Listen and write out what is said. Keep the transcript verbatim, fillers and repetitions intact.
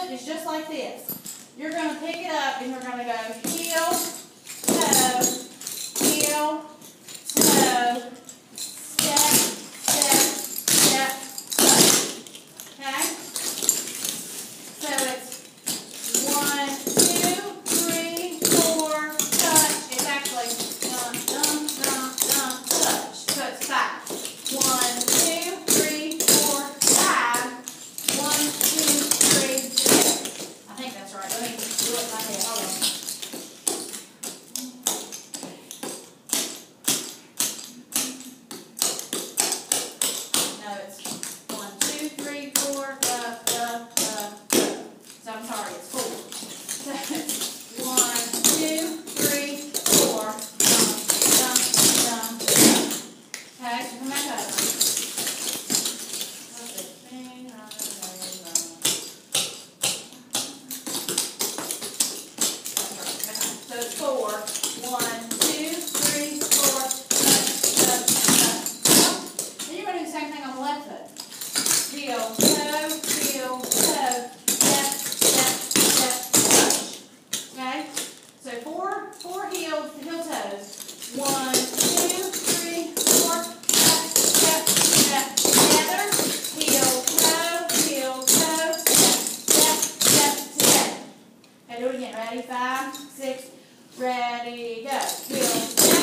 foot is just like this. You're going to pick it up and you're going to go heel, toe, heel, toe, step, step, step, touch. Okay? So it's one, two, three, four, touch. It's actually dum, dum, dum, dum, touch. So it's five. One, two, three, four, five. One, two, three, six. I think that's right. Let me do it in my head. Hold on. No, it's one, two, three, four, uh, uh, uh, uh. So I'm sorry, it's four. So it's one, two, three, four. Dum, dum, dum, dum. Okay, so come back over. So it's four. One, two, three, four, touch, touch, touch. Then you're going to do the same thing on the left foot. Heel, toe, heel, toe, step, step, step, touch. Okay? So four, four heel, heel toes. One, two, three, four, step, step, step, together. Heel, toe, heel, toe, step, step, step, together. Okay, do it again. Ready? Five, six, ready, go. Heel,